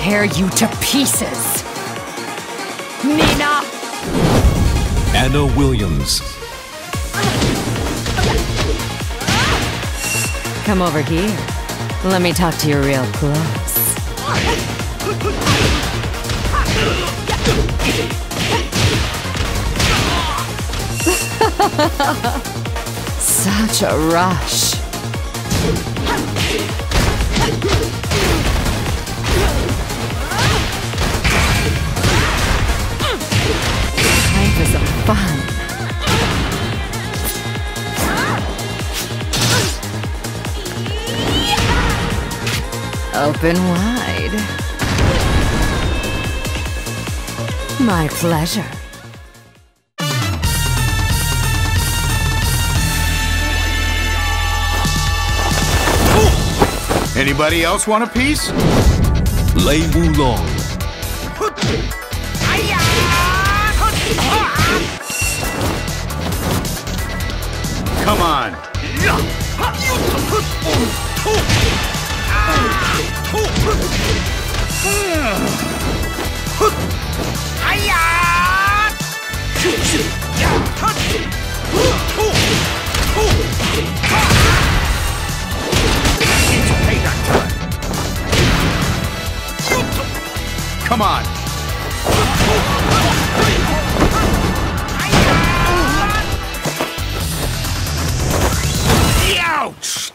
tear you to pieces. Nina! Anna Williams. Come over here. Let me talk to you real close. Such a rush. Life is fun. Open wide. My pleasure. Anybody else want a piece? Lei Wulong. Come on. Come on. Ouch!